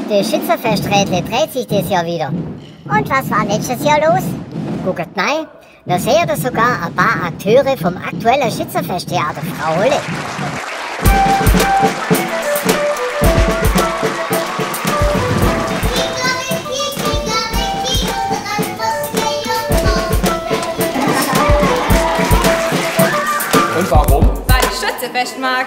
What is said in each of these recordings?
Das Schützenfesträdle dreht sich dieses Jahr wieder. Und was war letztes Jahr los? Guckt rein, da seht ihr sogar ein paar Akteure vom aktuellen Schützen-Theater, Frau Holle. Und warum? Weil ich Schützenfest mag.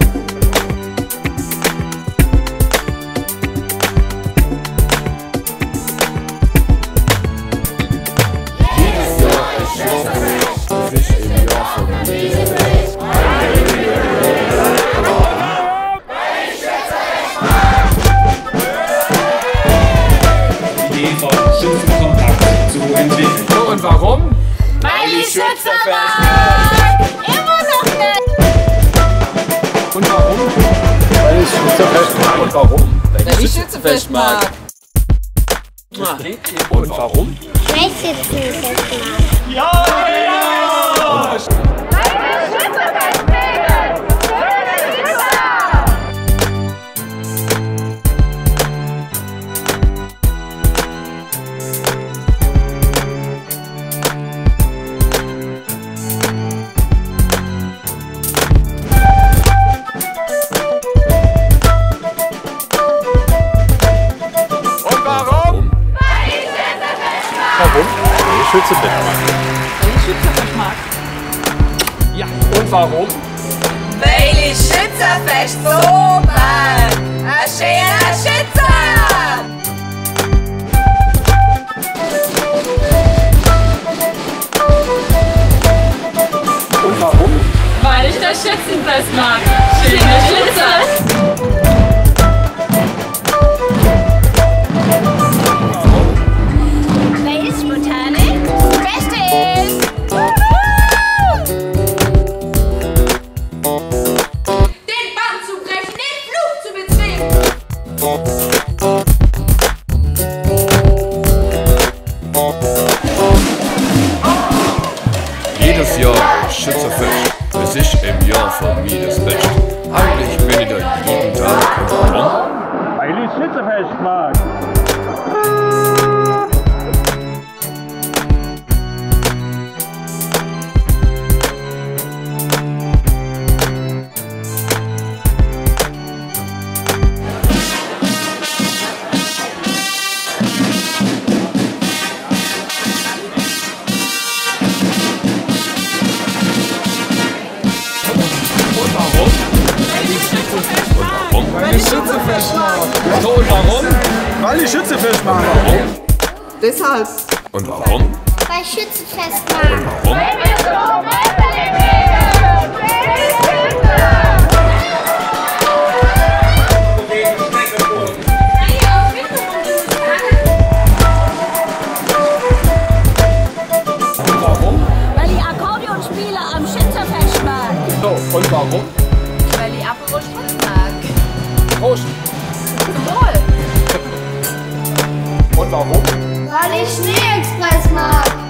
Idee von Schützen-Kontakt zu entwickeln. So, und warum? Weil ich Schützen mag! Immer noch nicht! Und warum? Weil ich Schützenfest mag. Und warum? Weil ich Schützenfest mag! Und warum? Weil ich Schützenfest mag. Ja! Warum? Weil ich Schützenfest mag. Weil ich Schützenfest mag! Ja, und warum? Weil ich Schützenfest so mag! Ein schöner Schütze! Und warum? Weil ich das Schützenfest mag! Schöne Schütze! Weil es spontan Beste ist! Den Bann zu brechen, den Fluch zu bezwingen! Jedes Jahr Schützenfest, es ist im Jahr von mir das Beste. Eigentlich bin ich da jeden Tag. Und warum? Weil ich Schützenfest mag. Weil ich Schützenfest mag. So, und warum? Weil ich Schützenfest mag. Warum? Deshalb. Und warum? Weil ich Schützenfest mag. Warum? Warum? Weil ich Akkordeonspieler am Schützenfest mag. So, und warum? Weil ich Aperol Spritz mag. Prost. Zum Wohl. Und warum? Weil ich Schneeexpress mag.